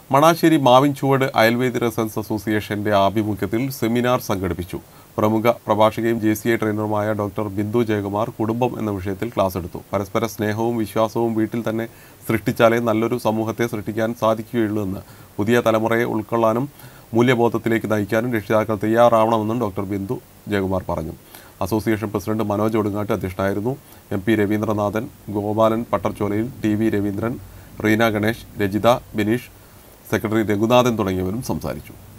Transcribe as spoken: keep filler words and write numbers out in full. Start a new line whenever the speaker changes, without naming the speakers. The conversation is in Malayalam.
മണാശ്ശേരി മാവിൻചുവട് അയൽവ റെസിഡൻസ് അസോസിയേഷന്റെ ആഭിമുഖ്യത്തിൽ സെമിനാർ സംഘടിപ്പിച്ചു. പ്രമുഖ പ്രഭാഷകയും ജെ സി ഐ ട്രെയിനറുമായ ഡോക്ടർ ബിന്ദു ജയകുമാർ കുടുംബം എന്ന വിഷയത്തിൽ ക്ലാസ് എടുത്തു. പരസ്പര സ്നേഹവും വിശ്വാസവും വീട്ടിൽ തന്നെ സൃഷ്ടിച്ചാലേ നല്ലൊരു സമൂഹത്തെ സൃഷ്ടിക്കാൻ സാധിക്കുകയുള്ളൂ എന്ന് പുതിയ തലമുറയെ ഉൾക്കൊള്ളാനും മൂല്യബോധത്തിലേക്ക് നയിക്കാനും രക്ഷിതാക്കൾ തയ്യാറാവണമെന്നും ഡോക്ടർ ബിന്ദു ജയകുമാർ പറഞ്ഞു. അസോസിയേഷൻ പ്രസിഡന്റ് മനോജ് ഒടുങ്ങാട്ട് അധ്യക്ഷനായിരുന്നു. എം പി രവീന്ദ്രനാഥൻ, ഗോപാലൻ പട്ടർചോലയിൽ, T V Raveendran, Reena Ganesh, Rajitha, Bineesh, secretary Raghunathan തുടങ്ങിയവരും സംസാരിച്ചു.